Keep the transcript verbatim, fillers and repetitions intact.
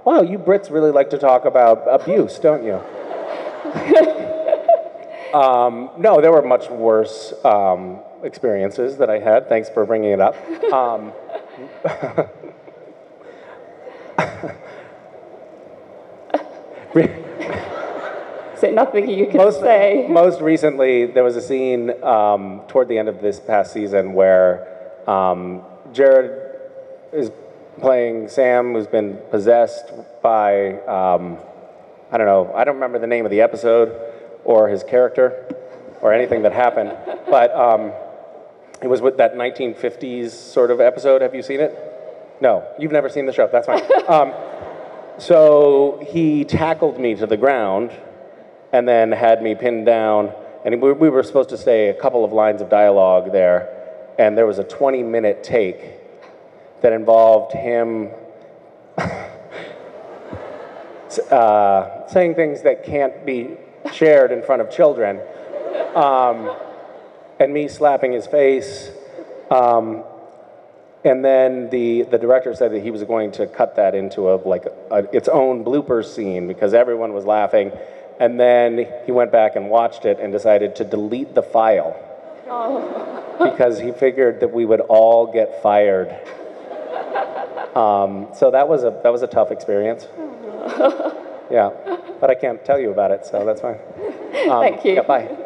wow, you Brits really like to talk about abuse, don't you? um, no, there were much worse um, experiences that I had. Thanks for bringing it up. Um, Is there nothing you can most, say? Most recently, there was a scene um, toward the end of this past season where um, Jared is playing Sam, who's been possessed by, um, I don't know, I don't remember the name of the episode or his character or anything that happened, but um, it was with that nineteen fifties sort of episode. Have you seen it? No, you've never seen the show, that's fine. um, so he tackled me to the ground and then had me pinned down, and we, we were supposed to say a couple of lines of dialogue there, and there was a twenty minute take that involved him uh, saying things that can't be shared in front of children, um, and me slapping his face, um, and then the, the director said that he was going to cut that into a, like a, its own blooper scene because everyone was laughing, and then he went back and watched it and decided to delete the file Oh. because he figured that we would all get fired. Um, so that was a that was a tough experience. Yeah, but I can't tell you about it, so that's fine. Um, Thank you. Yeah, bye.